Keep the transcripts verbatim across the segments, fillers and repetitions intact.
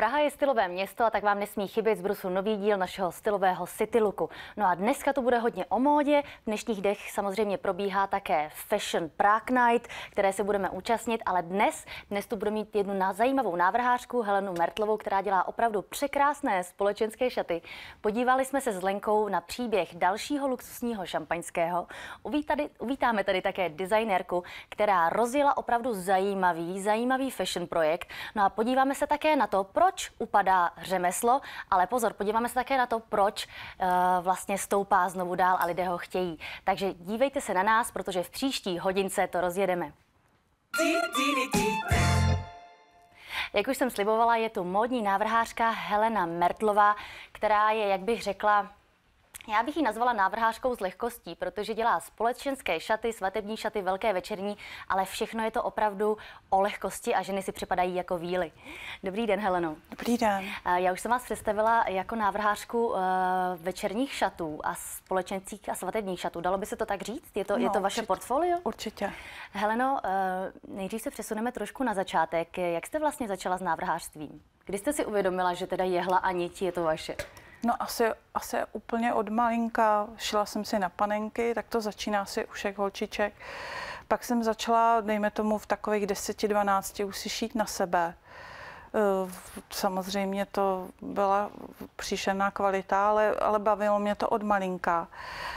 Praha je stylové město a tak vám nesmí chybět z brusu nový díl našeho stylového city looku. No a dneska to bude hodně o módě. V dnešních dnech samozřejmě probíhá také Fashion Prague Night, které se budeme účastnit, ale dnes, dnes tu budeme mít jednu zajímavou návrhářku, Helenu Mertlovou, která dělá opravdu překrásné společenské šaty. Podívali jsme se s Lenkou na příběh dalšího luxusního šampaňského. Uvítali, uvítáme tady také designérku, která rozjela opravdu zajímavý, zajímavý fashion projekt. No a podíváme se také na to, proč upadá řemeslo, ale pozor, podíváme se také na to, proč uh, vlastně stoupá znovu dál a lidé ho chtějí. Takže dívejte se na nás, protože v příští hodince to rozjedeme. Jak už jsem slibovala, je tu módní návrhářka Helena Mertlová, která je, jak bych řekla, já bych ji nazvala návrhářkou s lehkostí, protože dělá společenské šaty, svatební šaty, velké večerní, ale všechno je to opravdu o lehkosti a ženy si připadají jako víly. Dobrý den, Heleno. Dobrý den. Já už jsem vás představila jako návrhářku večerních šatů a společenských a svatebních šatů. Dalo by se to tak říct? Je to, no, je to vaše určitě, portfolio? Určitě. Heleno, nejdřív se přesuneme trošku na začátek. Jak jste vlastně začala s návrhářstvím? Kdy jste si uvědomila, že teda jehla a niť je to vaše? No asi, asi úplně od malinka. Šla jsem si na panenky, tak to začíná si už jak holčiček. Pak jsem začala, dejme tomu, v takových deseti, dvanácti už si šít na sebe. Samozřejmě to byla příšerná kvalita, ale, ale bavilo mě to od malinka.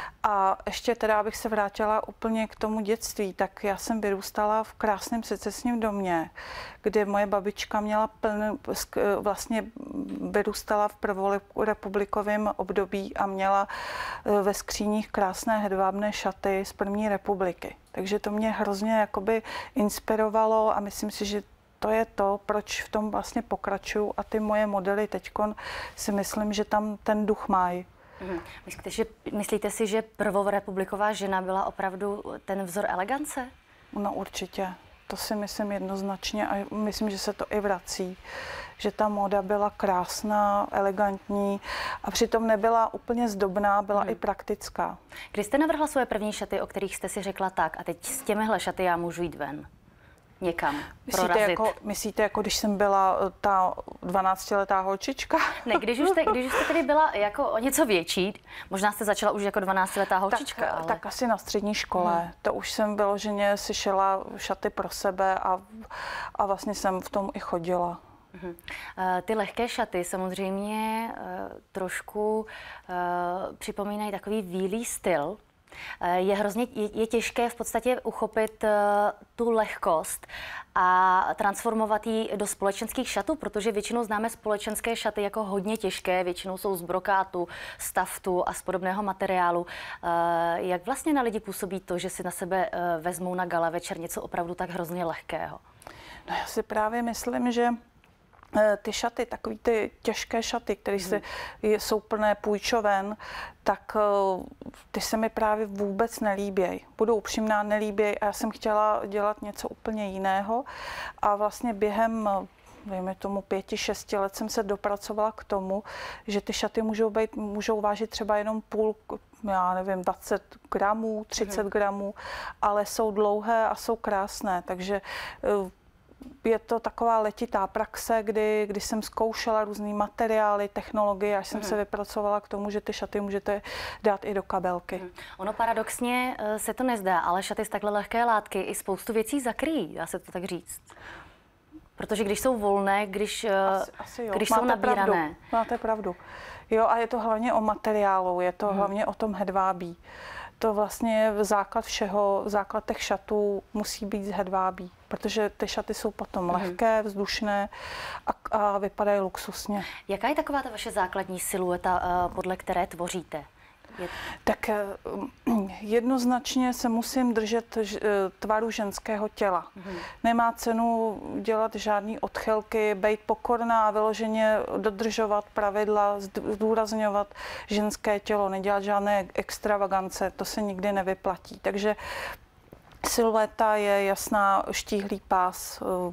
A ještě teda, abych se vrátila úplně k tomu dětství, tak já jsem vyrůstala v krásném secesním domě, kde moje babička měla plný, vlastně vyrůstala v prvorepublikovém období a měla ve skříních krásné hedvábné šaty z první republiky. Takže to mě hrozně jakoby inspirovalo a myslím si, že to je to, proč v tom vlastně pokračuju a ty moje modely teďkon si myslím, že tam ten duch mají. Mhm. Myslíte, že, myslíte si, že prvorepubliková žena byla opravdu ten vzor elegance? No určitě. To si myslím jednoznačně a myslím, že se to i vrací. Že ta móda byla krásná, elegantní a přitom nebyla úplně zdobná, byla hmm. i praktická. Kdy jste navrhla svoje první šaty, o kterých jste si řekla tak a teď s těmihle šaty já můžu jít ven? Někam myslíte jako, myslíte, jako když jsem byla ta dvanáctiletá holčička? Ne, když už jste, když už jste tedy byla jako o něco větší, možná jste začala už jako dvanáctiletá holčička. Tak, ale... tak asi na střední škole. Hmm. To už jsem vyloženě si šila šaty pro sebe a, a vlastně jsem v tom i chodila. Uh-huh. Ty lehké šaty samozřejmě uh, trošku uh, připomínají takový vílý styl. Je hrozně je, je těžké v podstatě uchopit uh, tu lehkost a transformovat ji do společenských šatů, protože většinou známe společenské šaty jako hodně těžké, většinou jsou z brokátu, z taftu a z podobného materiálu. Uh, jak vlastně na lidi působí to, že si na sebe uh, vezmou na gala večer něco opravdu tak hrozně lehkého? No já si právě myslím, že ty šaty, takový ty těžké šaty, které hmm. jsou plné půjčoven, tak ty se mi právě vůbec nelíbějí. Budu upřímná, nelíbějí a já jsem chtěla dělat něco úplně jiného a vlastně během dejme tomu pěti, šesti let jsem se dopracovala k tomu, že ty šaty můžou být, můžou vážit třeba jenom půl, já nevím, dvacet gramů, třicet hmm. gramů, ale jsou dlouhé a jsou krásné, takže je to taková letitá praxe, kdy, kdy jsem zkoušela různý materiály, technologie, až jsem mm. se vypracovala k tomu, že ty šaty můžete dát i do kabelky. Mm. Ono paradoxně se to nezdá, ale šaty z takhle lehké látky i spoustu věcí zakryjí, dá se to tak říct. Protože když jsou volné, když, asi, asi jo. když jsou nabírané. Pravdu. Máte pravdu. Jo, a je to hlavně o materiálu, je to mm. hlavně o tom hedvábí. To vlastně je základ všeho, základ těch šatů musí být z hedvábí, protože ty šaty jsou potom mm. lehké, vzdušné a, a vypadají luxusně. Jaká je taková ta vaše základní silueta, podle které tvoříte? Je... Tak jednoznačně se musím držet tvaru ženského těla. Mm. Nemá cenu dělat žádný odchylky, být pokorná a vyloženě dodržovat pravidla, zdůrazňovat ženské tělo, nedělat žádné extravagance, to se nikdy nevyplatí. Takže silueta je jasná, štíhlý pás,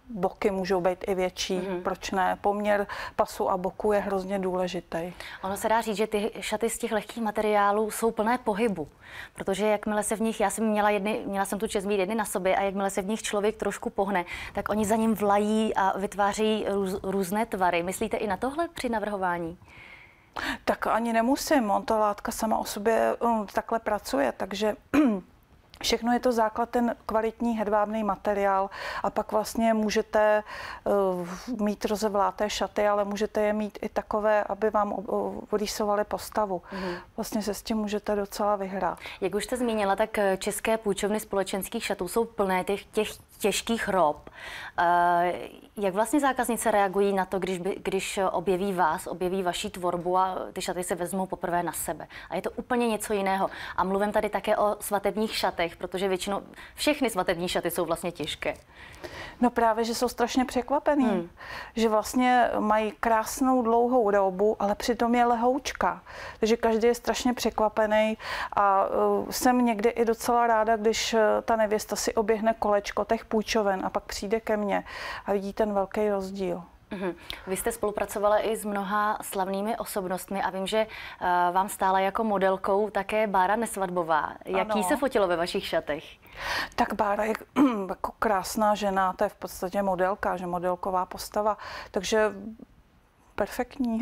boky můžou být i větší, mm-hmm. proč ne? Poměr pasu a boku je hrozně důležitý. Ono se dá říct, že ty šaty z těch lehkých materiálů jsou plné pohybu, protože jakmile se v nich, já jsem měla jedny, měla jsem tu čest mít jedny na sobě a jakmile se v nich člověk trošku pohne, tak oni za ním vlají a vytváří růz, různé tvary. Myslíte i na tohle při navrhování? Tak ani nemusím, on ta látka sama o sobě um, takhle pracuje, takže všechno je to základ, ten kvalitní hedvábný materiál a pak vlastně můžete uh, mít rozevláté šaty, ale můžete je mít i takové, aby vám rýsovaly postavu. Mm-hmm. Vlastně se s tím můžete docela vyhrát. Jak už jste zmínila, tak české půjčovny společenských šatů jsou plné těch, těch těžkých rob. Uh, jak vlastně zákaznice reagují na to, když, by, když objeví vás, objeví vaši tvorbu a ty šaty se vezmou poprvé na sebe? A je to úplně něco jiného. A mluvím tady také o svatebních šatech, protože většinou všechny svatební šaty jsou vlastně těžké. No právě, že jsou strašně překvapený, hmm. že vlastně mají krásnou dlouhou robu, ale přitom je lehoučka. Takže každý je strašně překvapený a uh, jsem někdy i docela ráda, když uh, ta nevěsta si oběhne kolečko těch půjčoven a pak přijde ke mně a vidí ten velký rozdíl. Uhum. Vy jste spolupracovala i s mnoha slavnými osobnostmi a vím, že uh, vám stála jako modelkou také Bára Nesvadbová. Jaký ano. se fotilo ve vašich šatech? Tak Bára je jako krásná žena, to je v podstatě modelka, že modelková postava, takže perfektní.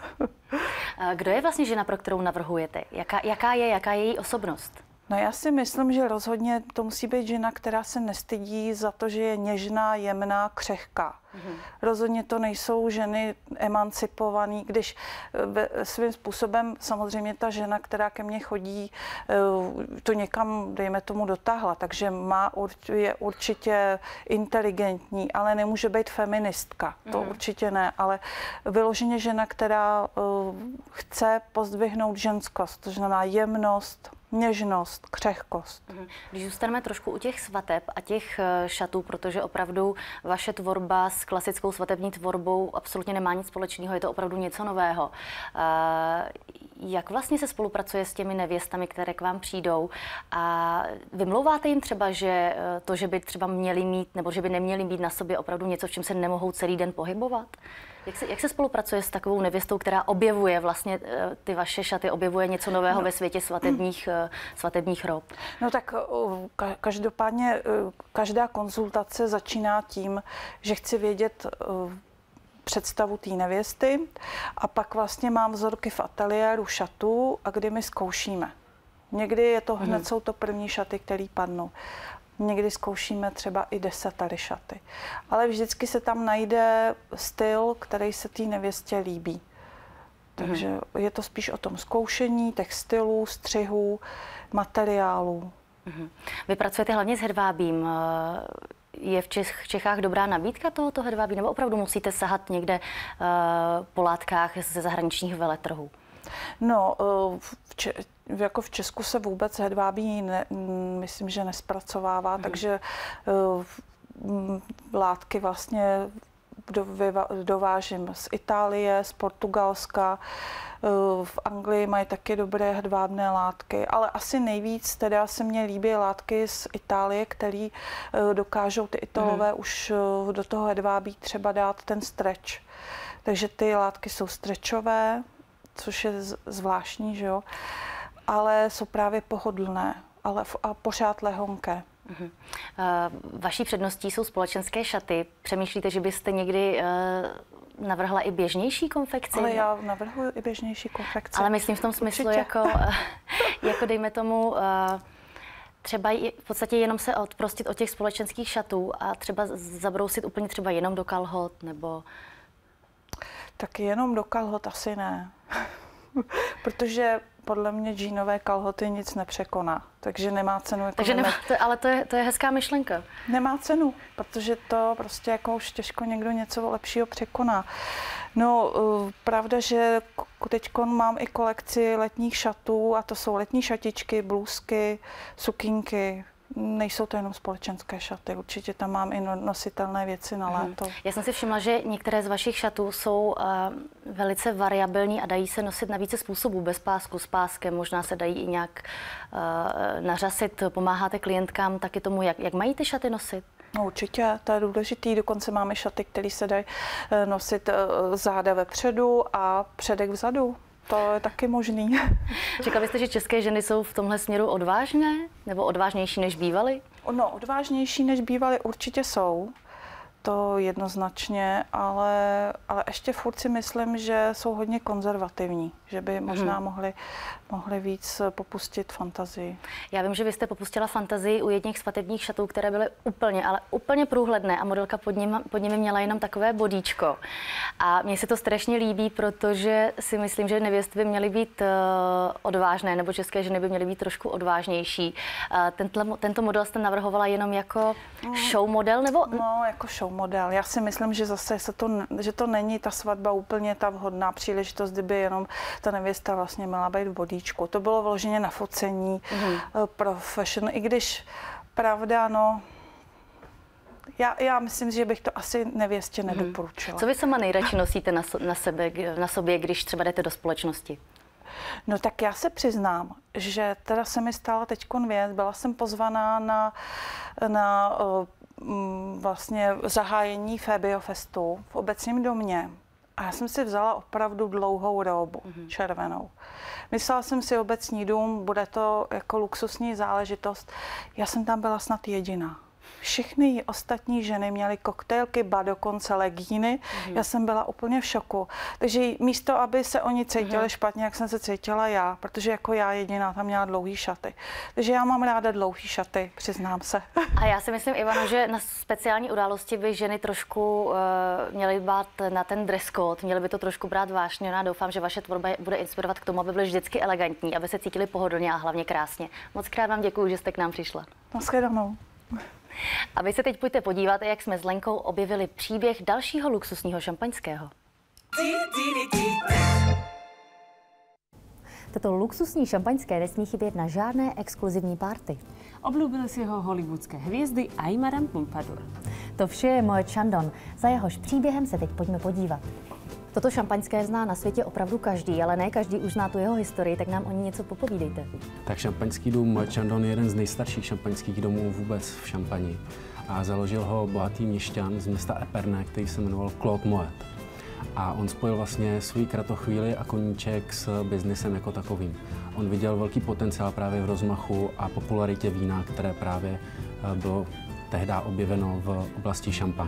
Kdo je vlastně žena, pro kterou navrhujete? Jaká, jaká je, jaká je její osobnost? No já si myslím, že rozhodně to musí být žena, která se nestydí za to, že je něžná, jemná, křehká. Mm-hmm. Rozhodně to nejsou ženy emancipované, když svým způsobem samozřejmě ta žena, která ke mně chodí, to někam, dejme tomu, dotáhla, takže má, je určitě inteligentní, ale nemůže být feministka, to mm-hmm. určitě ne, ale vyloženě žena, která chce pozdvihnout ženskost, to znamená jemnost, něžnost, křehkost. Když zůstaneme trošku u těch svateb a těch šatů, protože opravdu vaše tvorba s klasickou svatební tvorbou absolutně nemá nic společného, je to opravdu něco nového. Jak vlastně se spolupracuje s těmi nevěstami, které k vám přijdou? A vymlouváte jim třeba, že to, že by třeba měli mít, nebo že by neměli mít na sobě opravdu něco, v čem se nemohou celý den pohybovat? Jak se, jak se spoluppracuje s takovou nevěstou, která objevuje vlastně ty vaše šaty, objevuje něco nového no. ve světě svatebních, svatebních rob? No tak každopádně každá konzultace začíná tím, že chci vědět představu té nevěsty a pak vlastně mám vzorky v ateliéru šatů a kdy my zkoušíme. Někdy je to hned, hmm. jsou to první šaty, které padnou. Někdy zkoušíme třeba i desatary šaty. Ale vždycky se tam najde styl, který se té nevěstě líbí. Takže mm. je to spíš o tom zkoušení těch stylů, střihů, materiálů. Mm. Vy pracujete hlavně s hedvábím. Je v Čech, Čechách dobrá nabídka tohoto hedvábí? Nebo opravdu musíte sahat někde uh, po látkách ze zahraničních veletrhů? No, uh, v Če- jako v Česku se vůbec hedvábí ne, myslím, že nespracovává, hmm. takže uh, látky vlastně do, vyva, dovážím z Itálie, z Portugalska, uh, v Anglii mají taky dobré hedvábné látky, ale asi nejvíc teda se mně líbí látky z Itálie, které uh, dokážou ty Italové hmm. už uh, do toho hedvábí třeba dát ten stretch. Takže ty látky jsou stretchové, což je zvláštní, že jo? Ale jsou právě pohodlné, ale a pořád lehonké. Uh-huh. Uh, vaší předností jsou společenské šaty. Přemýšlíte, že byste někdy uh, navrhla i běžnější konfekci? Ale já navrhuji i běžnější konfekci. Ale myslím v tom smyslu, jako, uh, jako dejme tomu, uh, třeba v podstatě jenom se odprostit od těch společenských šatů a třeba zabrousit úplně třeba jenom do kalhot, nebo... Tak jenom do kalhot asi ne. Protože podle mě džínové kalhoty nic nepřekoná, takže nemá cenu. Jako takže nemá, to, ale to je, to je hezká myšlenka. Nemá cenu, protože to prostě jako už těžko někdo něco lepšího překoná. No, uh, pravda, že teď mám i kolekci letních šatů a to jsou letní šatičky, blůzky, sukínky. Nejsou to jenom společenské šaty, určitě tam mám i nositelné věci na léto. Já jsem si všimla, že některé z vašich šatů jsou uh, velice variabilní a dají se nosit na více způsobů, bez pásku, s páskem, možná se dají i nějak uh, nařasit. Pomáháte klientkám taky tomu, jak, jak mají ty šaty nosit? No určitě, to je důležitý. Dokonce máme šaty, které se dají nosit záda vepředu a předek vzadu. To je taky možný. Říkala byste, že české ženy jsou v tomhle směru odvážné? Nebo odvážnější, než bývaly? No, odvážnější, než bývaly určitě jsou. To jednoznačně, ale, ale ještě furt si myslím, že jsou hodně konzervativní, že by možná hmm. mohli, mohli víc popustit fantazii. Já vím, že vy jste popustila fantazii u jedních svatebních šatů, které byly úplně, ale úplně průhledné a modelka pod, ním, pod nimi měla jenom takové bodíčko. A mně se to strašně líbí, protože si myslím, že nevěsty by měly být uh, odvážné, nebo české ženy by měly být trošku odvážnější. Uh, tento, tento model jste navrhovala jenom jako hmm. show model, nebo? No, jako show model. Já si myslím, že zase se to, že to není ta svatba úplně ta vhodná příležitost, kdyby jenom ta nevěsta vlastně měla být v bodíčku. To bylo vloženě na focení mm. pro fashion, i když pravda, no, já, já myslím, že bych to asi nevěstě mm. nedoporučila. Co vy sama nejradši nosíte na, so, na, sebe, na sobě, když třeba jdete do společnosti? No tak já se přiznám, že teda se mi stala teďkon věc, byla jsem pozvaná na, na vlastně zahájení Fabio Festu v Obecním domě. A já jsem si vzala opravdu dlouhou róbu, mm-hmm. červenou. Myslela jsem si Obecní dům, bude to jako luxusní záležitost. Já jsem tam byla snad jediná. Všechny ostatní ženy měly koktejlky, ba dokonce legíny. Mm-hmm. Já jsem byla úplně v šoku. Takže místo, aby se oni cítili mm-hmm. špatně, jak jsem se cítila já, protože jako já jediná tam měla dlouhý šaty. Takže já mám ráda dlouhý šaty, přiznám se. A já si myslím, Ivano, že na speciální události by ženy trošku uh, měly dbát na ten dress code, měly by to trošku brát vážně. Já doufám, že vaše tvorba bude inspirovat k tomu, aby byly vždycky elegantní, aby se cítili pohodlně a hlavně krásně. Moc krát vám děkuji, že jste k nám přišla. Naschledanou. A vy se teď pojďte podívat, jak jsme s Lenkou objevili příběh dalšího luxusního šampaňského. Toto luxusní šampaňské nesmí chybět na žádné exkluzivní party. Oblúbili si ho hollywoodské hvězdy a i Madame Pompadour. To vše je Moet Chandon. Za jehož příběhem se teď pojďme podívat. Toto šampaňské zná na světě opravdu každý, ale ne každý už zná tu jeho historii, tak nám o ní něco popovídejte. Tak šampaňský dům Moet Chandon je jeden z nejstarších šampaňských domů vůbec v Šampani. A založil ho bohatý měšťan z města Epernay, který se jmenoval Claude Moet. A on spojil vlastně svůj kratochvíli a koníček s biznesem jako takovým. On viděl velký potenciál právě v rozmachu a popularitě vína, které právě bylo tehdy objeveno v oblasti Šampaň.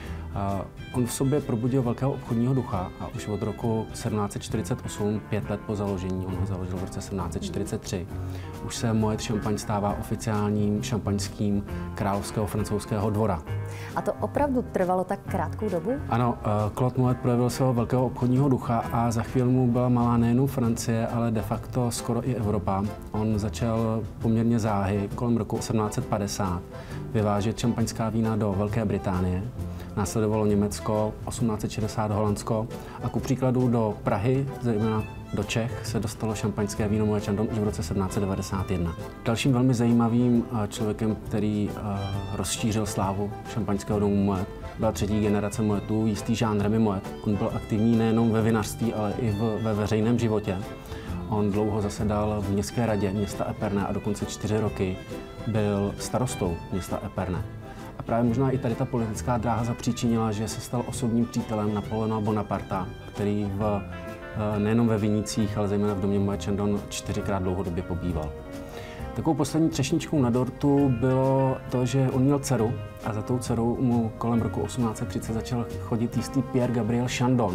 Uh, on v sobě probudil velkého obchodního ducha a už od roku sedmnáct set čtyřicet osm, pět let po založení, on ho založil v roce sedmnáct set čtyřicet tři, už se Moet Champagne stává oficiálním šampaňským královského francouzského dvora. A to opravdu trvalo tak krátkou dobu? Ano, uh, Claude Moet projevil svého velkého obchodního ducha a za chvíli mu byla malá nejen Francie, ale de facto skoro i Evropa. On začal poměrně záhy kolem roku sedmnáct set padesát vyvážet šampaňská vína do Velké Británie. Následovalo Německo, osmnáct set šedesát Holandsko a ku příkladu do Prahy, zejména do Čech, se dostalo šampaňské víno Moet Chandon už v roce sedmnáct set devadesát jedna. Dalším velmi zajímavým člověkem, který rozšířil slávu šampaňského domu Moet, byla třetí generace Moetů, jistý Jean-Remy Moet. On byl aktivní nejenom ve vinařství, ale i v, ve veřejném životě. On dlouho zasedal v městské radě města Epernay a dokonce čtyři roky byl starostou města Epernay. A právě možná i tady ta politická dráha zapříčinila, že se stal osobním přítelem Napoleona Bonaparta, který v, nejenom ve vinících, ale zejména v domě Moet Chandon čtyřikrát dlouhodobě pobýval. Takovou poslední třešničkou na dortu bylo to, že on měl dceru a za tou dcerou mu kolem roku osmnáct set třicet začal chodit jistý Pierre Gabriel Chandon.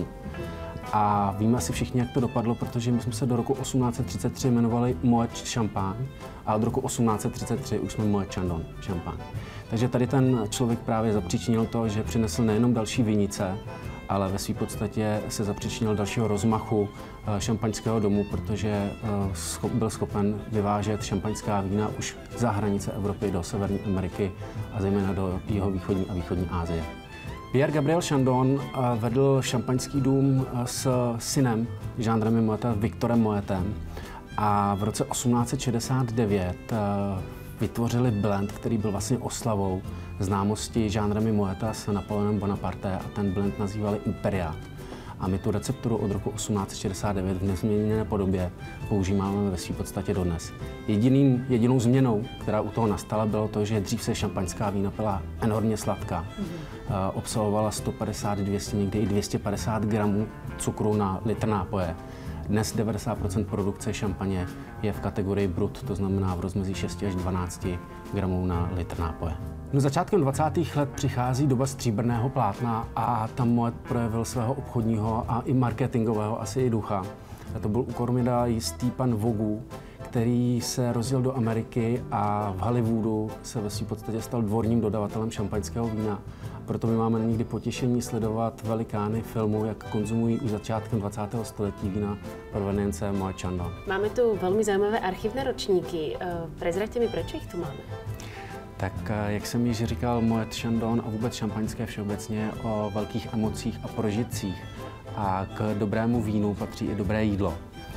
A víme asi všichni, jak to dopadlo, protože my jsme se do roku osmnáct set třicet tři jmenovali Moet Champagne a od roku osmnáct set třicet tři už jsme Moet Chandon Champagne. Takže tady ten člověk právě zapříčinil to, že přinesl nejenom další vinice, ale ve své podstatě se zapříčinil dalšího rozmachu šampaňského domu, protože byl schopen vyvážet šampaňská vína už za hranice Evropy do Severní Ameriky a zejména do jihovýchodní a východní Asie. Pierre Gabriel Chandon vedl šampaňský dům s synem Jean-Remy Moeta, Victorem Moetem, a v roce osmnáct set šedesát devět vytvořili blend, který byl vlastně oslavou známosti Jean-Remy Moeta s Napoleonem Bonaparte a ten blend nazývali Imperial. A my tu recepturu od roku osmnáct set šedesát devět v nezměněné podobě používáme ve své podstatě dodnes. Jediným, jedinou změnou, která u toho nastala, bylo to, že dřív se šampaňská vína byla enormně sladká. Mm-hmm. Obsahovala sto padesát, dvě stě, někdy i dvě stě padesát gramů cukru na litr nápoje. Dnes devadesát procent produkce šampaně je v kategorii brut, to znamená v rozmezí šest až dvanáct gramů na litr nápoje. No, začátkem dvacátých let přichází doba stříbrného plátna a tam Moet projevil svého obchodního a i marketingového asi i ducha. A to byl u kormidla jistý pan Vogu, který se rozjel do Ameriky a v Hollywoodu se ve své podstatě stal dvorním dodavatelem šampaňského vína. Proto my máme někdy potěšení sledovat velikány filmu, jak konzumují už začátkem dvacátého století vína provenience Moet Chandon. Máme tu velmi zajímavé archivné ročníky. Prezraďte mi, proč jich tu máme? Tak jak jsem již říkal, Moet Chandon a vůbec šampaňské všeobecně o velkých emocích a prožitcích. A k dobrému vínu patří i dobré jídlo.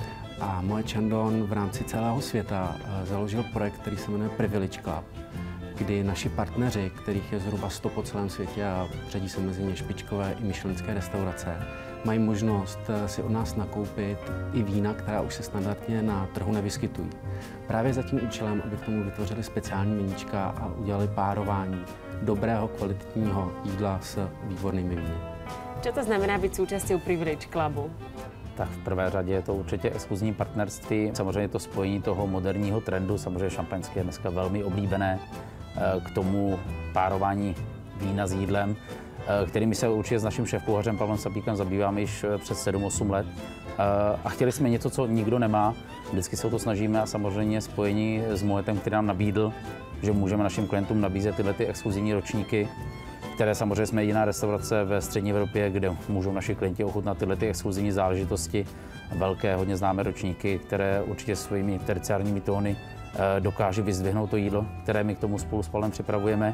A Moet Chandon v rámci celého světa založil projekt, který se jmenuje Privilege Club, kdy naši partneři, kterých je zhruba sto po celém světě a řadí se mezi ně špičkové i michelinské restaurace, mají možnost si od nás nakoupit i vína, která už se standardně na trhu nevyskytují. Právě za tím účelem, aby k tomu vytvořili speciální viníčka a udělali párování dobrého kvalitního jídla s výbornými víny. Co to znamená být součástí Privilege Clubu? Tak v prvé řadě je to určitě exkluzivní partnerství. Samozřejmě to spojení toho moderního trendu, samozřejmě šampaňské je dneska velmi oblíbené, k tomu párování vína s jídlem, kterými se určitě s naším šéfkuchařem Pavlem Sapíkem zabýváme již přes sedm osm let. A chtěli jsme něco, co nikdo nemá. Vždycky se o to snažíme a samozřejmě spojení s Moetem, který nám nabídl, že můžeme našim klientům nabízet tyhle ty exkluzivní ročníky, které samozřejmě jsme jediná restaurace ve střední Evropě, kde můžou naši klienti ochutnat tyhle ty exkluzivní záležitosti. Velké, hodně známé ročníky, které určitě svými terciárními tóny dokáží vyzdvihnout to jídlo, které my k tomu spolu s Pavlem připravujeme.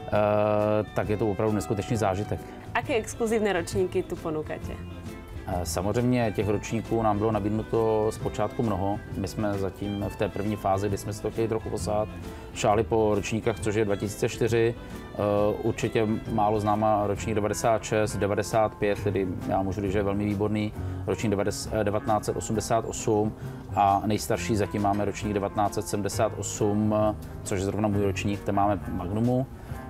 Tak je to opravdu neskutečný zážitek. Jaké exkluzivní ročníky tu ponúkate? Samozřejmě těch ročníků nám bylo nabídnuto zpočátku mnoho. My jsme zatím v té první fázi, kdy jsme si to chtěli trochu posát, šáli po ročníkách, což je dva tisíce čtyři, určitě málo známá ročník devadesát šest, devadesát pět, tedy já můžu říct, že je velmi výborný, ročník devatenáct set osmdesát osm a nejstarší zatím máme ročník devatenáct set sedmdesát osm, což je zrovna můj ročník, ten máme Magnumu.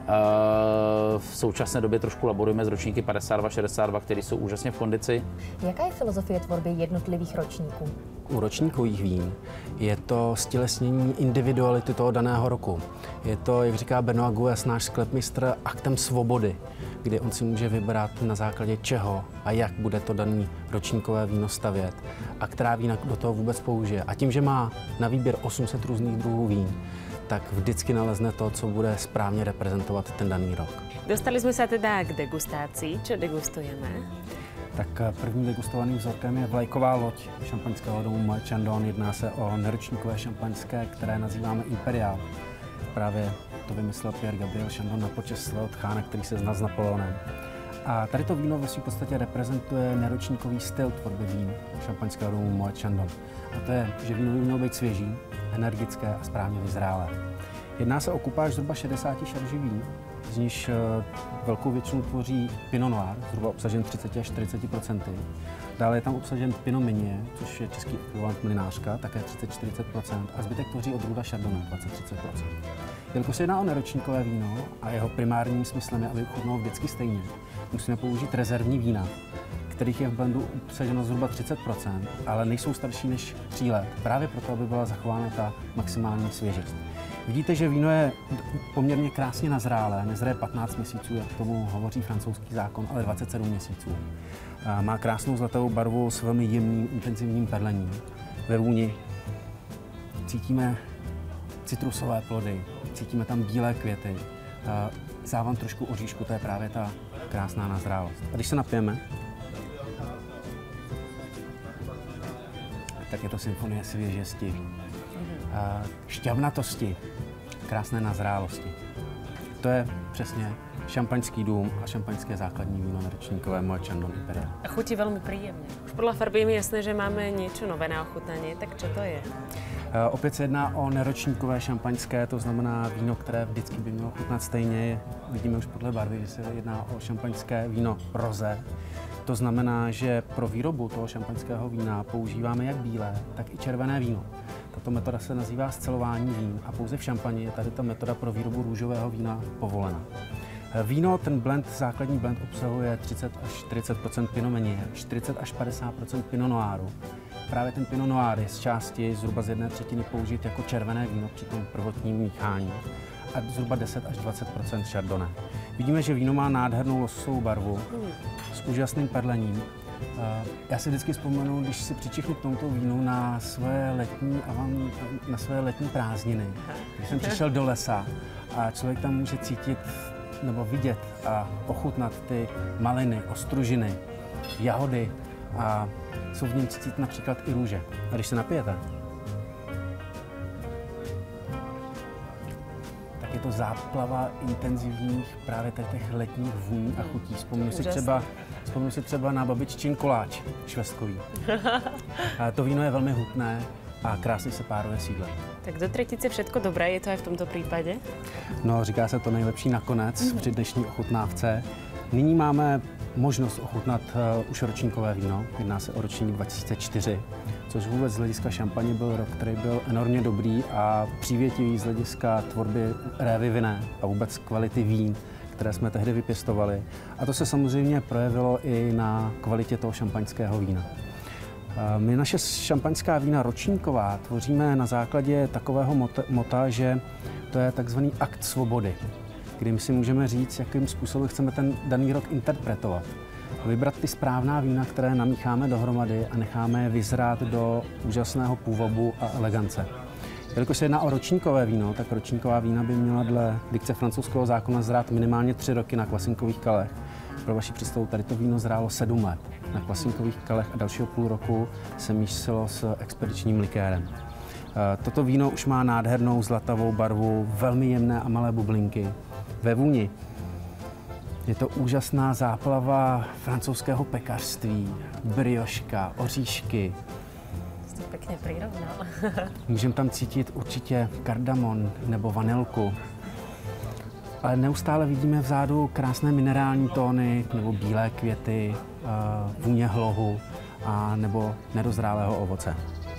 V současné době trošku laborujeme s ročníky padesát dva šedesát dva, které jsou úžasně v kondici. Jaká je filozofie tvorby jednotlivých ročníků? U ročníkových vín je to stělesnění individuality toho daného roku. Je to, jak říká Benoît Gouès, náš sklepmistr, aktem svobody, kdy on si může vybrat na základě čeho a jak bude to daný ročníkové víno stavět a která vína do toho vůbec použije. A tím, že má na výběr osm set různých druhů vín, tak vždycky nalezne to, co bude správně reprezentovat ten daný rok. Dostali jsme se teda k degustaci. Co degustujeme? Tak prvním degustovaným vzorkem je vlajková loď šampaňského domu Moet Chandon. Jedná se o neročníkové šampaňské, které nazýváme Imperial. Právě to vymyslel Pierre Gabriel Chandon na počest svého tchána, který se zná s Napoleonem. A tady to víno ve své podstatě reprezentuje neročníkový styl tvorby vín šampaňského domu Moet Chandon. A to je, že víno by mělo být svěží, energické a správně vyzrálé. Jedná se o kupáž zhruba šedesát šarží vín, z níž velkou většinu tvoří Pinot Noir, zhruba obsažen třicet až čtyřicet procent. Dále je tam obsažen Pinot Meunier, což je český ekvivalent mlynářka, také třicet až čtyřicet procent, a zbytek tvoří odrůda Chardonnay, dvacet až třicet procent. Jelikož se jedná o neročníkové víno a jeho primárním smyslem je, aby chutnalo vždycky stejně, musíme použít rezervní vína, kterých je v blendu obsaženo zhruba třicet procent, ale nejsou starší než tří let, právě proto, aby byla zachována ta maximální svěžest. Vidíte, že víno je poměrně krásně nazrálé, nezraje patnáct měsíců, jak tomu hovoří francouzský zákon, ale dvacet sedm měsíců. Má krásnou zlatou barvu s velmi jemným, intenzivním perlením. Ve vůni cítíme citrusové plody, cítíme tam bílé květy, závan trošku oříšku, to je právě ta krásná nazrálost. A když se napijeme, tak je to symfonie svěžesti, šťavnatosti, krásné nazrálosti. To je přesně Šampaňský dům a šampaňské základní víno na ročníkové Moët Chandon Imperial. A chutí veľmi príjemne. Už podľa farby je mi jasné, že máme niečo nové na ochutnanie, tak čo to je? Uh, opět se jedná o neročníkové šampaňské, to znamená víno, které vždycky by mělo chutnat stejně. Vidíme už podle barvy, že se jedná o šampaňské víno rosé. To znamená, že pro výrobu toho šampaňského vína používáme jak bílé, tak i červené víno. Tato metoda se nazývá scelování vín a pouze v šampani je tady ta metoda pro výrobu růžového vína povolena. Víno, ten blend, základní blend obsahuje třicet až čtyřicet procent Pinot Meunier, čtyřicet až padesát procent Pinot Noiru. Právě ten Pinot Noir je z části zhruba z jedné třetiny použit jako červené víno při tom prvotním míchání a zhruba deset až dvacet procent Chardonnay. Vidíme, že víno má nádhernou lososovou barvu s úžasným perlením. Já si vždycky vzpomenu, když si přičichnu k tomuto vínu na své letní, na své letní prázdniny. Když jsem přišel do lesa a člověk tam může cítit nebo vidět a ochutnat ty maliny, ostružiny, jahody a jsou v něm cítit například i růže. A když se napijete, tak je to záplava intenzivních právě těch letních vůní a chutí. Vzpomenu si třeba, vzpomenu si třeba na babiččin koláč švestkový. A to víno je velmi hutné a krásně se páruje s jídlem. Tak do tretice všetko dobré, je to aj v tomto případě? No, říká se to nejlepší nakonec mm. při dnešní ochutnávce. Nyní máme možnost ochutnat uh, už ročníkové víno. Jedná se o ročník dva tisíce čtyři, což vůbec z hlediska šampaně byl rok, který byl enormně dobrý a přívětivý z hlediska tvorby révy vinné a vůbec kvality vín, které jsme tehdy vypěstovali. A to se samozřejmě projevilo i na kvalitě toho šampaňského vína. My naše šampaňská vína ročníková tvoříme na základě takového mota, že to je takzvaný akt svobody, kdy my si můžeme říct, jakým způsobem chceme ten daný rok interpretovat. Vybrat ty správná vína, které namícháme dohromady a necháme je vyzrát do úžasného půvobu a elegance. Jelikož se jedná o ročníkové víno, tak ročníková vína by měla dle dikce francouzského zákona zrát minimálně tři roky na kvasinkových kalech. Pro vaši představu, tady to víno zrálo sedm let na kvasinkových kalech a dalšího půl roku se mísilo s expedičním likérem. Toto víno už má nádhernou zlatavou barvu, velmi jemné a malé bublinky. Ve vůni je to úžasná záplava francouzského pekařství, brioška, oříšky. Jste pěkně přirovnal. Můžeme tam cítit určitě kardamon nebo vanilku. Ale neustále vidíme vzadu krásné minerální tóny nebo bílé květy, vůně hlohu a nebo nedozrálého ovoce.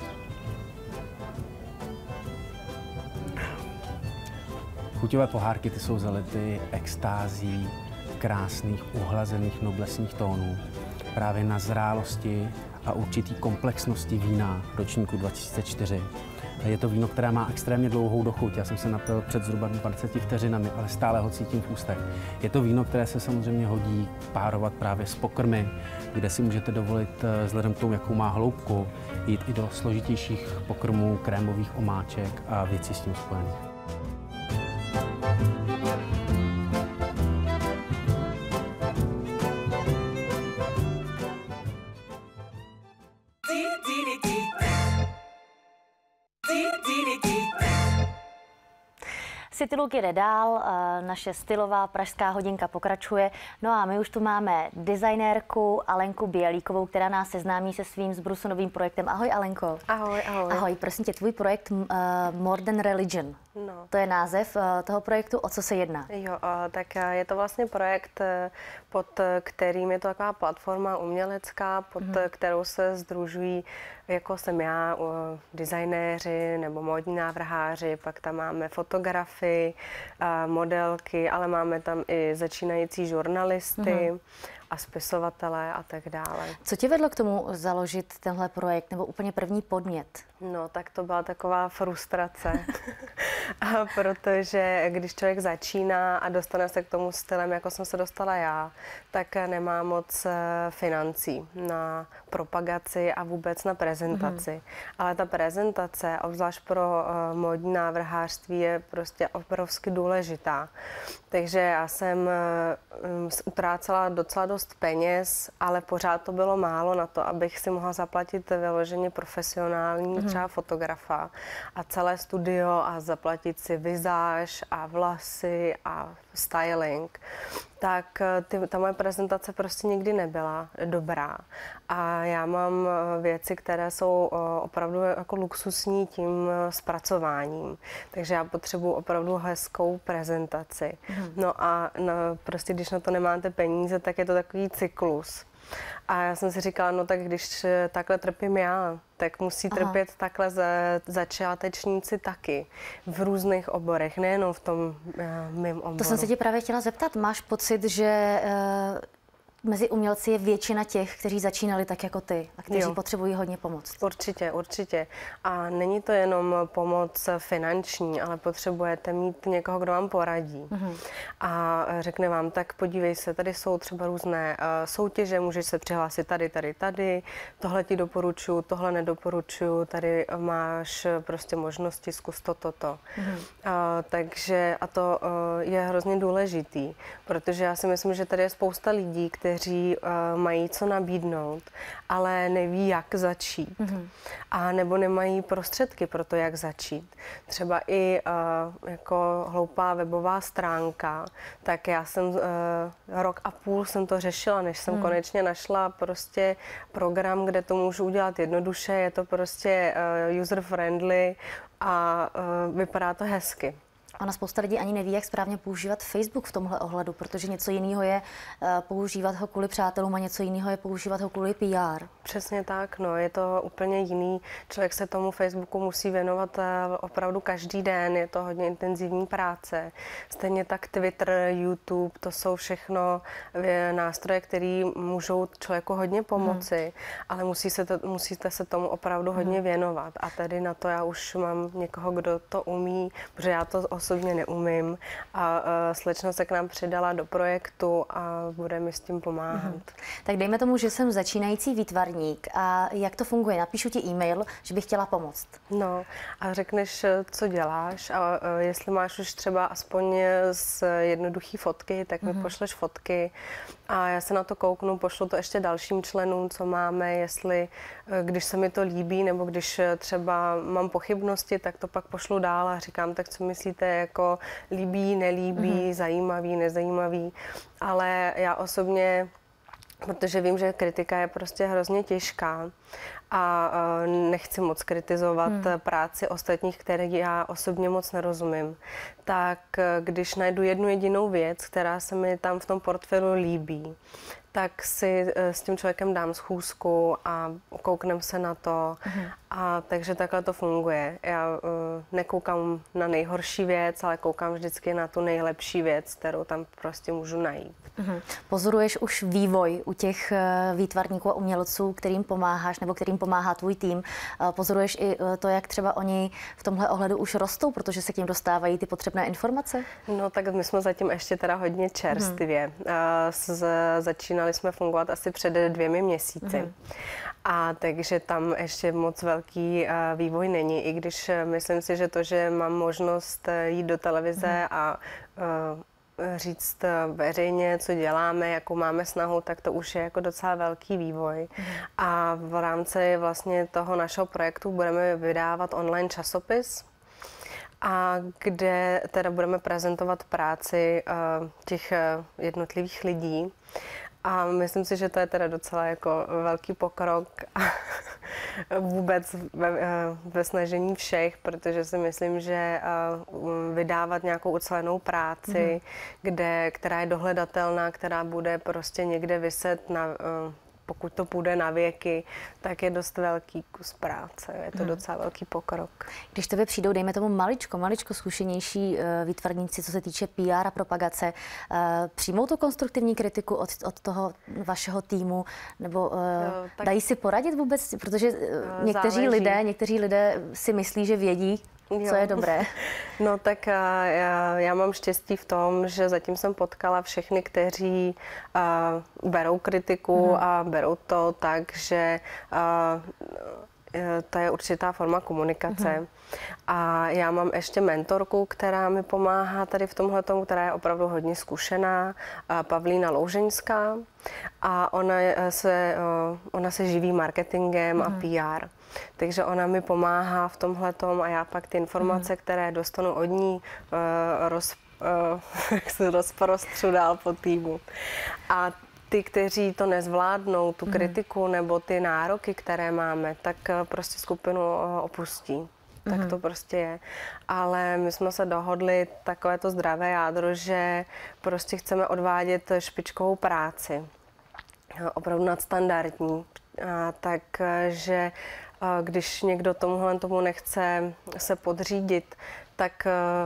Chuťové pohárky ty jsou zality extází krásných, uhlazených noblesních tónů. Právě na zrálosti a určitý komplexnosti vína ročníku dva tisíce čtyři. Je to víno, které má extrémně dlouhou dochuť. Já jsem se napil před zhruba dvaceti vteřinami, ale stále ho cítím v ústech. Je to víno, které se samozřejmě hodí párovat právě s pokrmy, kde si můžete dovolit, vzhledem k tomu, jakou má hloubku, jít i do složitějších pokrmů, krémových omáček a věcí s tím spojených. City Look jede dál, naše stylová pražská hodinka pokračuje. No a my už tu máme designérku Alenku Bělíkovou, která nás seznámí se svým zbrusunovým projektem. Ahoj Alenko. Ahoj, ahoj. Ahoj, prosím tě, tvůj projekt uh, More Than Religion. No. To je název uh, toho projektu, o co se jedná? Jo, uh, tak je to vlastně projekt, pod kterým je to taková platforma umělecká, pod mm-hmm. kterou se sdružují, jako jsem já, designéři nebo módní návrháři, pak tam máme fotografy, modelky, ale máme tam i začínající žurnalisty mm-hmm. a spisovatele a tak dále. Co tě vedlo k tomu založit tenhle projekt, nebo úplně první podnět? No, tak to byla taková frustrace, a protože když člověk začíná a dostane se k tomu stylem, jako jsem se dostala já, tak nemá moc financí na propagaci a vůbec na prezentaci. Mm. Ale ta prezentace, obzvlášť pro uh, módní návrhářství, je prostě obrovsky důležitá. Takže já jsem uh, utrácela docela dost peněz, ale pořád to bylo málo na to, abych si mohla zaplatit vyloženě profesionální mm. třeba fotografa a celé studio a zaplatit zaplatit si vizáž a vlasy a styling, tak ty, ta moje prezentace prostě nikdy nebyla dobrá. A já mám věci, které jsou opravdu jako luxusní tím zpracováním. Takže já potřebuji opravdu hezkou prezentaci. Mm. No a no, prostě když na to nemáte peníze, tak je to takový cyklus. A já jsem si říkala, no tak když takhle trpím já, tak musí Aha. trpět takhle za, začátečníci taky v různých oborech, nejenom v tom uh, mým oboru. To jsem se tě právě chtěla zeptat. Máš pocit, že uh, mezi umělci je většina těch, kteří začínali tak jako ty a kteří jo. potřebují hodně pomoct? Určitě, určitě. A není to jenom pomoc finanční, ale potřebujete mít někoho, kdo vám poradí. Mm-hmm. A řekne vám, tak podívej se, tady jsou třeba různé uh, soutěže, můžeš se přihlásit tady, tady, tady, tohle ti doporučuju, tohle nedoporučuju, tady máš prostě možnosti, zkus to, toto. Mm-hmm. Uh, takže a to uh, je hrozně důležitý, protože já si myslím, že tady je spousta lidí, kteří kteří uh, mají co nabídnout, ale neví, jak začít. Mm-hmm. A nebo nemají prostředky pro to, jak začít. Třeba i uh, jako hloupá webová stránka, tak já jsem uh, rok a půl jsem to řešila, než jsem mm. konečně našla prostě program, kde to můžu udělat jednoduše, je to prostě uh, user-friendly a uh, vypadá to hezky. Ona spousta lidí ani neví, jak správně používat Facebook v tomhle ohledu, protože něco jiného je uh, používat ho kvůli přátelům a něco jiného je používat ho kvůli P R. Přesně tak, no, je to úplně jiný. Člověk se tomu Facebooku musí věnovat uh, opravdu každý den, je to hodně intenzivní práce. Stejně tak Twitter, YouTube, to jsou všechno nástroje, které můžou člověku hodně pomoci, hmm. ale musí se to, musíte se tomu opravdu hodně hmm. věnovat. A tedy na to já už mám někoho, kdo to umí, protože já to osobně neumím a uh, slečna se k nám přidala do projektu a bude mi s tím pomáhat. Mm-hmm. Tak dejme tomu, že jsem začínající výtvarník a jak to funguje? Napíšu ti e-mail, že bych chtěla pomoct. No a řekneš, co děláš a uh, jestli máš už třeba aspoň z jednoduchý fotky, tak mi mm-hmm. pošleš fotky a já se na to kouknu, pošlu to ještě dalším členům, co máme, jestli když se mi to líbí, nebo když třeba mám pochybnosti, tak to pak pošlu dál a říkám, tak co myslíte, jako líbí, nelíbí, mm-hmm. zajímavý, nezajímavý. Ale já osobně, protože vím, že kritika je prostě hrozně těžká a nechci moc kritizovat hmm. práci ostatních, které já osobně moc nerozumím, tak když najdu jednu jedinou věc, která se mi tam v tom portfoliu líbí, tak si s tím člověkem dám schůzku a kouknem se na to. Mm-hmm. A takže takhle to funguje. Já uh, nekoukám na nejhorší věc, ale koukám vždycky na tu nejlepší věc, kterou tam prostě můžu najít. Mm-hmm. Pozoruješ už vývoj u těch uh, výtvarníků a umělců, kterým pomáháš nebo kterým pomáhá tvůj tým. Uh, pozoruješ i uh, to, jak třeba oni v tomhle ohledu už rostou, protože se k ním dostávají ty potřebné informace? No tak my jsme zatím ještě teda hodně čerstvě. Mm-hmm. Uh, z, začínali jsme fungovat asi před dvěmi měsíci. Mm-hmm. A takže tam ještě moc velký uh, vývoj není, i když uh, myslím si, že to, že mám možnost uh, jít do televize mm-hmm. a uh, říct veřejně, co děláme, jakou máme snahu, tak to už je jako docela velký vývoj. Mm. A v rámci vlastně toho našeho projektu budeme vydávat online časopis, a kde teda budeme prezentovat práci uh, těch uh, jednotlivých lidí. A myslím si, že to je teda docela jako velký pokrok vůbec ve, ve snažení všech, protože si myslím, že vydávat nějakou ucelenou práci, mm. kde, která je dohledatelná, která bude prostě někde viset na, pokud to půjde na věky, tak je dost velký kus práce. Je to hmm. docela velký pokrok. Když tebe přijdou, dejme tomu maličko, maličko zkušenější výtvarníci, co se týče P R a propagace, přijmou tu konstruktivní kritiku od, od toho vašeho týmu, nebo no, dají si poradit vůbec? Protože někteří záleží. lidé, někteří lidé si myslí, že vědí, Jo. co je dobré. No tak já, já mám štěstí v tom, že zatím jsem potkala všechny, kteří uh, berou kritiku mm. a berou to tak, že uh, to je určitá forma komunikace. Mm-hmm. A já mám ještě mentorku, která mi pomáhá tady v tomhletom, která je opravdu hodně zkušená, Pavlína Loužeňská. A ona se, ona se živí marketingem mm-hmm. a P R. Takže ona mi pomáhá v tomhletom a já pak ty informace, mm-hmm. které dostanu od ní, roz, jak se rozprostřu dál po týmu. A ty, kteří to nezvládnou, tu kritiku mm. nebo ty nároky, které máme, tak prostě skupinu opustí. Tak mm. to prostě je. Ale my jsme se dohodli takové to zdravé jádro, že prostě chceme odvádět špičkovou práci. Opravdu nadstandardní. A takže když někdo tomuhle tomu nechce se podřídit, tak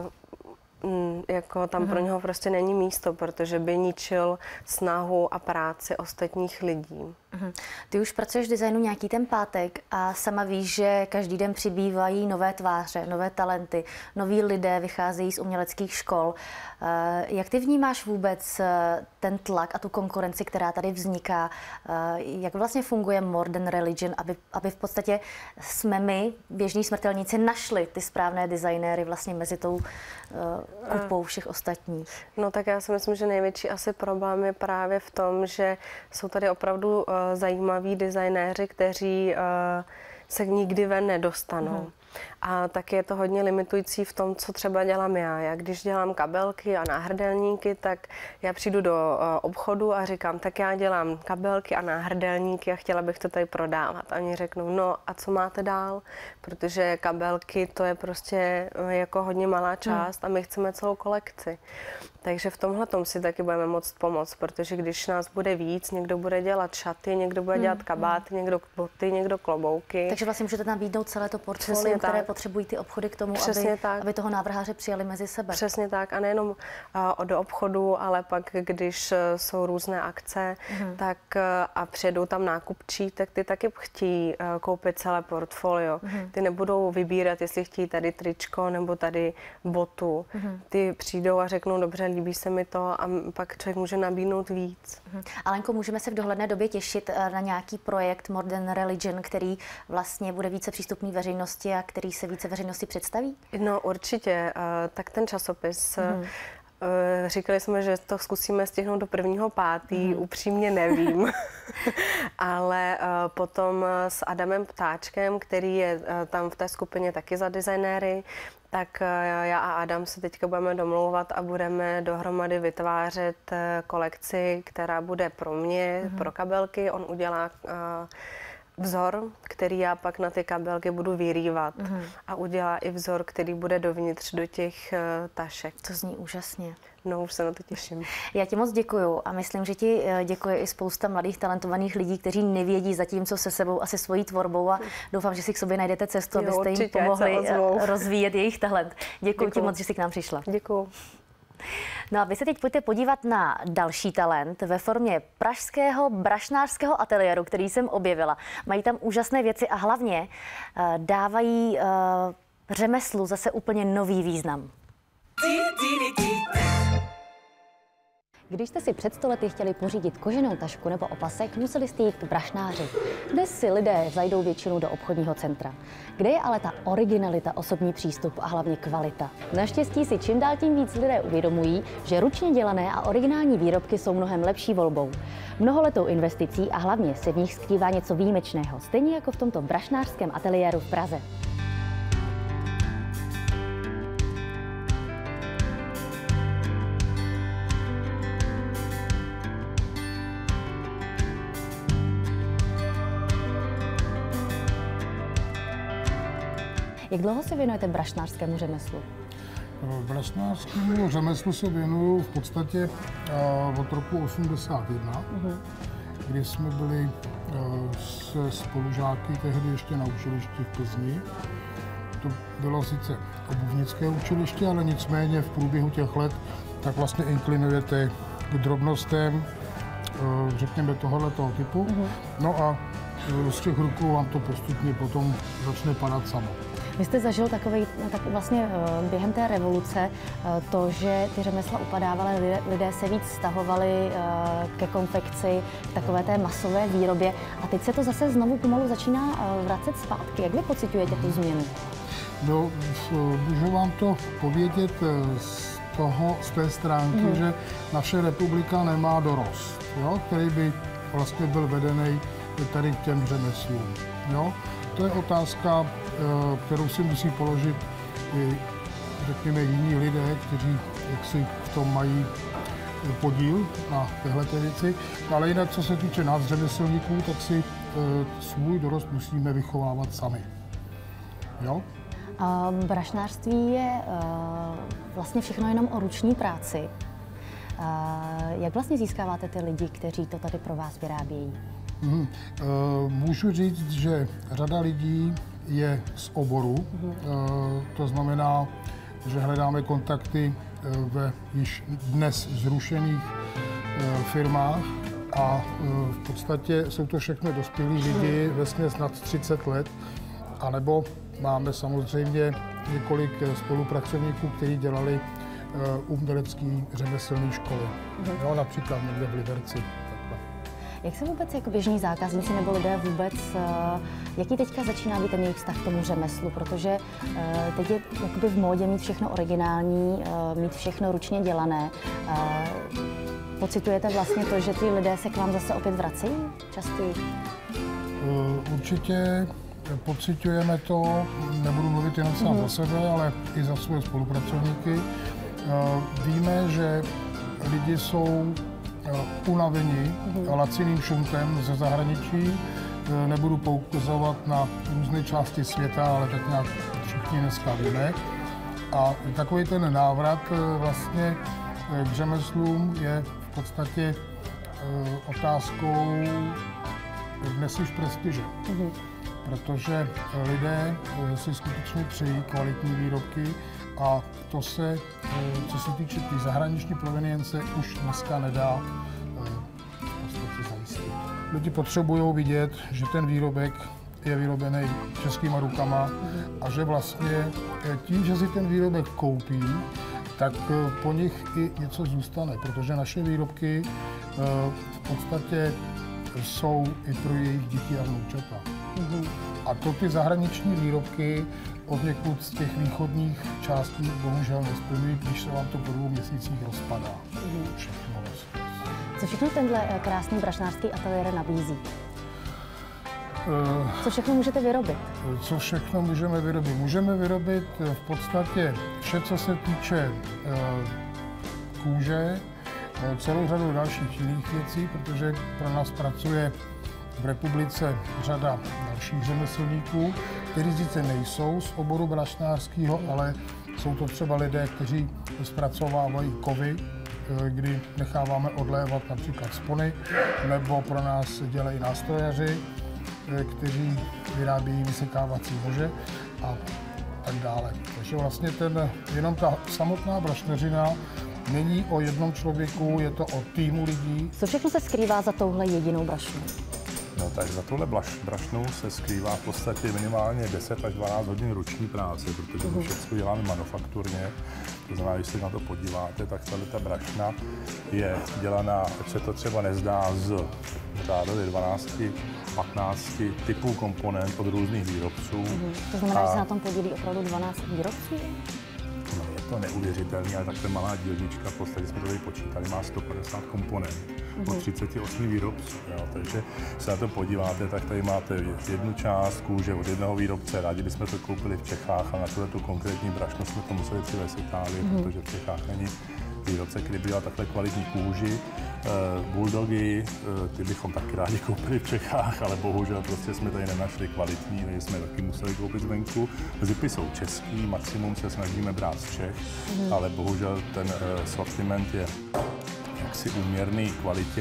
jako tam pro něho prostě není místo, protože by ničil snahu a práci ostatních lidí. Ty už pracuješ v designu nějaký ten pátek a sama víš, že každý den přibývají nové tváře, nové talenty, noví lidé vycházejí z uměleckých škol. Jak ty vnímáš vůbec ten tlak a tu konkurenci, která tady vzniká? Jak vlastně funguje Modern Religion, aby, aby v podstatě jsme my, běžní smrtelníci, našli ty správné designéry vlastně mezi tou kupou všech ostatních? No tak já si myslím, že největší asi problém je právě v tom, že jsou tady opravdu zajímaví designéři, kteří uh, se nikdy ven nedostanou. Hmm. A tak je to hodně limitující v tom, co třeba dělám já. Já když dělám kabelky a náhrdelníky, tak já přijdu do uh, obchodu a říkám, tak já dělám kabelky a náhrdelníky a chtěla bych to tady prodávat. A oni řeknou, no a co máte dál? Protože kabelky to je prostě jako hodně malá část hmm. a my chceme celou kolekci. Takže v tomhletom si taky budeme moct pomoct, protože když nás bude víc, někdo bude dělat šaty, někdo bude dělat kabáty, někdo boty, někdo klobouky. Takže vlastně můžete nabídnout celé to portfolio, které tak. potřebují ty obchody k tomu, aby, aby toho návrháře přijali mezi sebe. Přesně tak. A nejenom uh, do obchodu, ale pak, když uh, jsou různé akce, mm. tak uh, a přijedou tam nákupčí, tak ty taky chtějí uh, koupit celé portfolio. Mm. Ty nebudou vybírat, jestli chtějí tady tričko nebo tady botu. Mm. Ty přijdou a řeknou, dobře, líbí se mi to a pak člověk může nabídnout víc. Mhm. Alenko, můžeme se v dohledné době těšit na nějaký projekt Modern Religion, který vlastně bude více přístupný veřejnosti a který se více veřejnosti představí? No určitě. Tak ten časopis, mhm. říkali jsme, že to zkusíme stihnout do prvního pátý, mm. upřímně nevím. Ale potom s Adamem Ptáčkem, který je tam v té skupině taky za designéry, tak já a Adam se teďka budeme domlouvat a budeme dohromady vytvářet kolekci, která bude pro mě, mm. pro kabelky. On udělá vzor, který já pak na ty kabelky budu vyrývat mm. a udělá i vzor, který bude dovnitř do těch uh, tašek. To zní úžasně. No, už se na to těším. Já ti moc děkuju a myslím, že ti děkuje i spousta mladých talentovaných lidí, kteří nevědí zatím, co se sebou a se svojí tvorbou a doufám, že si k sobě najdete cestu, jo, abyste určitě, jim pomohli rozvíjet jejich talent. Děkuju ti moc, že jsi k nám přišla. Děkuju. No a vy se teď pojďte podívat na další talent ve formě pražského brašnářského ateliéru, který jsem objevila. Mají tam úžasné věci a hlavně uh, dávají uh, řemeslu zase úplně nový význam. Když jste si před sto lety chtěli pořídit koženou tašku nebo opasek, museli jste jít k brašnáři. Dnes si lidé zajdou většinou do obchodního centra. Kde je ale ta originalita, osobní přístup a hlavně kvalita? Naštěstí si čím dál tím víc lidé uvědomují, že ručně dělané a originální výrobky jsou mnohem lepší volbou. Mnoholetou investicí a hlavně se v nich skrývá něco výjimečného, stejně jako v tomto brašnářském ateliéru v Praze. Jak dlouho se věnujete brašnářskému řemeslu? Brašnářskému řemeslu se věnuju v podstatě uh, od roku osmdesát jedna, uh-huh. kdy jsme byli uh, se spolužáky tehdy ještě na učilišti v Plzni. To bylo sice obuvnické učiliště, ale nicméně v průběhu těch let tak vlastně inklinujete k drobnostem, uh, řekněme tohoto typu. Uh-huh. No a z těch rukou vám to postupně potom začne padat samo. Vy jste zažil takový, tak vlastně během té revoluce to, že ty řemesla upadávaly, lidé, lidé se víc stahovali ke konfekci, k takové té masové výrobě a teď se to zase znovu pomalu začíná vracet zpátky. Jak vy pociťujete tu změnu? No, můžu vám to povědět z, toho, z té stránky, mm. že naše republika nemá dorost, jo, který by vlastně byl vedený tady k těm řemeslům. Jo. To je otázka, kterou si musí položit i, řekněme, jiní lidé, kteří jaksi v tom mají podíl na téhle věci. Ale jinak, co se týče nás řemeslníků, tak si svůj dorost musíme vychovávat sami. Jo? Brašnářství je vlastně všechno jenom o ruční práci. Jak vlastně získáváte ty lidi, kteří to tady pro vás vyrábějí? Hmm. Můžu říct, že řada lidí je z oboru. Hmm. To znamená, že hledáme kontakty ve již dnes zrušených firmách a v podstatě jsou to všechno dospělí lidi, vesměs nad třicet let, anebo máme samozřejmě několik spolupracovníků, kteří dělali umělecký řemeslné školy, mm-hmm. no, například někde v Liberci. Takhle. Jak se vůbec jako běžní zákazníci nebo lidé vůbec, jaký teďka začíná být ten jejich vztah k tomu řemeslu, protože teď je jakoby v módě mít všechno originální, mít všechno ručně dělané. Pocitujete vlastně to, že ty lidé se k vám zase opět vracejí častěji? Určitě pociťujeme to, nebudu mluvit jenom sám mm. za sebe, ale i za své spolupracovníky. Víme, že lidi jsou unavení mm. laciným šuntem ze zahraničí. Nebudu poukazovat na různé části světa, ale tak nějak všichni dneska víme. A takový ten návrat vlastně k řemeslům je v podstatě otázkou dnes už prestiže. Mm. Protože lidé si skutečně přejí kvalitní výrobky a to se, co se týče té zahraniční provenience, už dneska nedá v podstatě zajistit. Lidi potřebují vidět, že ten výrobek je vyrobený českýma rukama a že vlastně tím, že si ten výrobek koupí, tak po nich i něco zůstane, protože naše výrobky v podstatě jsou i pro jejich děti a vnoučata. Mm-hmm. A to ty zahraniční výrobky od někud z těch východních částí bohužel nesplňují, když se vám to po dvou měsících rozpadá. Mm-hmm. Všechno vlastně. Co všechno tenhle krásný brašnářský ateliér nabízí? Uh, Co všechno můžete vyrobit? Co všechno můžeme vyrobit? Můžeme vyrobit v podstatě vše, co se týče uh, kůže, celou řadu dalších jiných věcí, protože pro nás pracuje v republice řada dalších řemeslníků, kteří sice nejsou z oboru brašnářského, ale jsou to třeba lidé, kteří zpracovávají kovy, kdy necháváme odlévat například spony, nebo pro nás dělají nástrojaři, kteří vyrábějí vysekávací nože a tak dále. Takže vlastně ten, jenom ta samotná brašnařina není o jednom člověku, je to o týmu lidí. Co všechno se skrývá za touhle jedinou brašnou? No tak za tuhle brašnu se skrývá v podstatě minimálně deset až dvanáct hodin ruční práce, protože to všechno děláme manufakturně. To znamená, když se na to podíváte, tak ta brašna je dělaná, ať se to třeba nezdá, z řádově dvanáct patnáct typů komponent od různých výrobců. Mm-hmm. To znamená, a... že se na tom podílí opravdu dvanáct výrobců? No, je to neuvěřitelné, ale takhle malá dílnička, v podstatě jsme to tady počítali, má sto padesát komponent mm-hmm. od třiceti osmi výrobců. Jo. Takže se na to podíváte, tak tady máte jednu část kůže od jednoho výrobce. Rádi bychom to koupili v Čechách a na tuhle tu konkrétní brašnu jsme to museli přivést z Itálie, mm-hmm. protože v Čechách není výrobce, který dělá takhle kvalitní kůži. Uh, bulldogy, uh, ty bychom taky rádi koupili v Čechách, ale bohužel prostě jsme tady nenašli kvalitní, takže jsme taky museli koupit zvenku. Zipy jsou český, maximum se snažíme brát z Čech, mm. ale bohužel ten uh, sortiment je jaksi úměrný kvalitě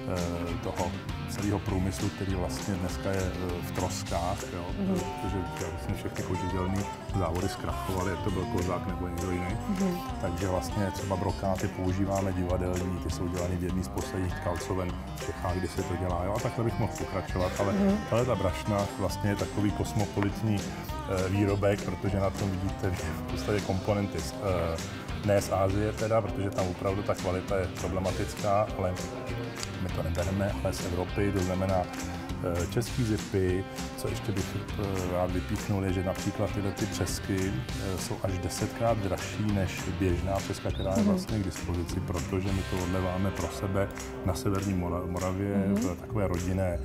toho celého průmyslu, který vlastně dneska je v troskách, jo, mm-hmm. protože vlastně všechny kožidelné závody zkrachovaly, jak to byl Kozák nebo někdo jiný. Mm-hmm. Takže vlastně třeba brokáty používáme divadelní, ty jsou dělané v jedné z posledních tkalcoven v Čechách, kde se to dělá. Jo, a takhle bych mohl pokračovat, ale mm-hmm. tahle ta brašna vlastně je takový kosmopolitní e, výrobek, protože na tom vidíte v podstatě komponenty z, e, ne z Asie teda, protože tam opravdu ta kvalita je problematická, ale my to nebereme, ale z Evropy, to znamená český zipy. Co ještě bych rád vypíchnul, je, že například tyhle ty třesky jsou až desetkrát dražší než běžná třeska, která je vlastně k dispozici, protože my to odleváme pro sebe na severní Moravě, v takové rodinné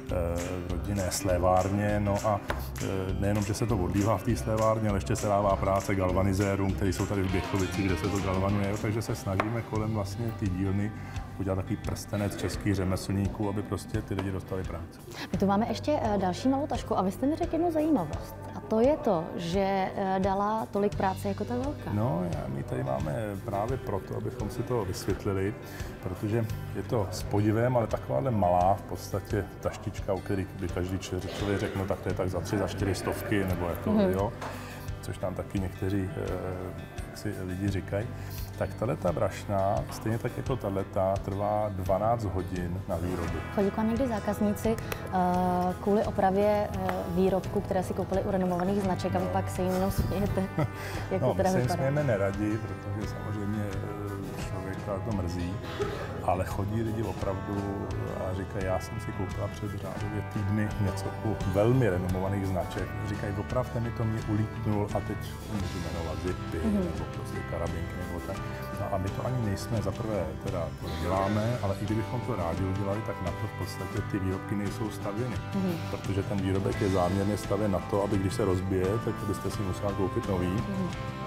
v rodinné slévárně, no a nejenom, že se to odlívá v té slévárně, ale ještě se dává práce galvanizérům, kteří jsou tady v Běchovici, kde se to galvanuje, takže se snažíme kolem vlastně té dílny udělat takový prstenec českých řemeslníků, aby prostě ty lidi dostali práci. My tu máme ještě další malou tašku a vy jste mi řekl jednu zajímavost. A to je to, že dala tolik práce jako ta velká. No, my tady máme právě proto, abychom si to vysvětlili, protože je to s podivem, ale takováhle malá v podstatě taštička, u kterých by každý člověk řekl, no tak to je tak za tři, za čtyři stovky, nebo jako, mm-hmm. jo, což tam taky někteří jak si lidi říkají. Tak tato brašna, stejně tak jako tato, trvá dvanáct hodin na výrobu. Chodí k vám někdy zákazníci uh, kvůli opravě uh, výrobku, které si koupili u renomovaných značek a vy pak se jim jenom smějete? Jak no, to teda my se vypadá? smějeme neradi, protože samozřejmě člověka to mrzí, ale chodí lidi opravdu a říkají, já jsem si koupila před řádově týdny něco u velmi renomovaných značek. Říkají, opravte mi to, mě ulítnul a teď můžu jmenovat zipy mm-hmm. nebo prostě karabinky nebo tak. No a my to ani nejsme, zaprvé teda to neděláme, ale i kdybychom to rádi udělali, tak na to v podstatě ty výrobky nejsou stavěny. Mm-hmm. Protože ten výrobek je záměrně stavěn na to, aby když se rozbije, tak byste si musela koupit nový. Mm-hmm.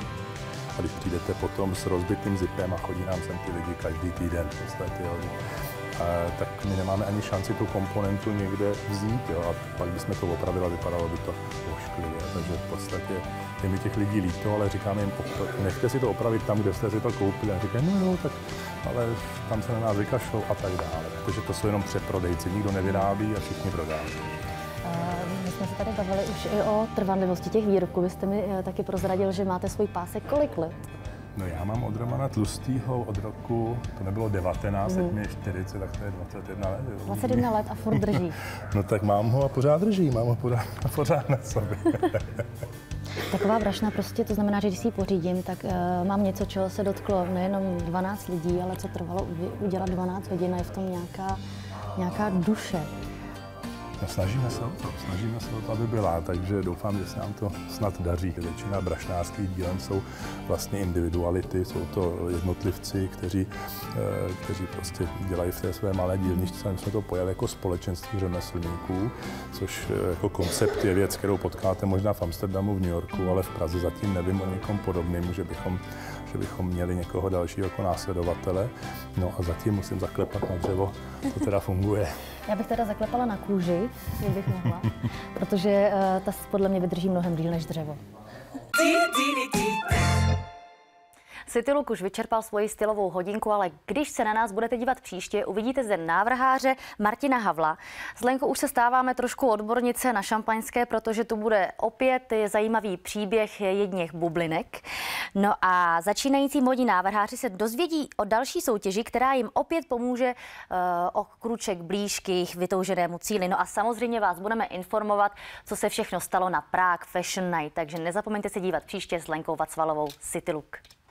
A když přijdete potom s rozbitým zipem a chodí nám sem ty lidi každý týden v podstatě, jo, a, tak my nemáme ani šanci tu komponentu někde vzít, jo, a pak bychom to opravili a vypadalo by to ošklivě. Takže v podstatě je mi těch lidí líto, ale říkáme jim, nechte si to opravit tam, kde jste si to koupili. A říkají, no jo, tak ale tam se na nás vykašlou a tak dále. Protože to jsou jenom přeprodejci, nikdo nevyrábí a všichni prodávají. My jsme se tady bavili už i o trvanlivosti těch výrobků. Vy jste mi taky prozradil, že máte svůj pásek kolik let? No já mám od Romana Tlustýho od roku, to nebylo devatenáct, mm. teď mi je čtyřicet, tak to je dvacet jedna let. Jo. dvacet jedna let a furt drží. No tak mám ho a pořád drží, mám ho pořád, pořád na sobě. Taková brašna prostě, to znamená, že když si ji pořídím, tak uh, mám něco, čeho se dotklo nejenom dvanáct lidí, ale co trvalo udělat dvanáct hodin a je v tom nějaká, nějaká duše. No, snažíme se o to, snažíme se o to, aby byla, takže doufám, že se nám to snad daří. Většina brašnářských dílen jsou vlastně individuality, jsou to jednotlivci, kteří, kteří prostě dělají v té své malé dílničce. My jsme to pojali jako společenství řemeslníků, což jako koncept je věc, kterou potkáte možná v Amsterdamu, v New Yorku, ale v Praze zatím nevím o někom podobným, že bychom, že bychom měli někoho dalšího jako následovatele. No a zatím musím zaklepat na dřevo, to teda funguje. Já bych teda zaklepala na kůži, kdybych mohla, protože uh, ta podle mě vydrží mnohem díl než dřevo. Cityluk už vyčerpal svoji stylovou hodinku, ale když se na nás budete dívat příště, uvidíte zde návrháře Martina Havla. S Lenkou už se stáváme trošku odbornice na šampaňské, protože tu bude opět zajímavý příběh jedněch bublinek. No a začínající módní návrháři se dozvědí o další soutěži, která jim opět pomůže uh, o kruček blíž k jejich vytouženému cíli. No a samozřejmě vás budeme informovat, co se všechno stalo na Prague Fashion Night, takže nezapomeňte se dívat příště s Lenkou Vacvalovou. Cityluk.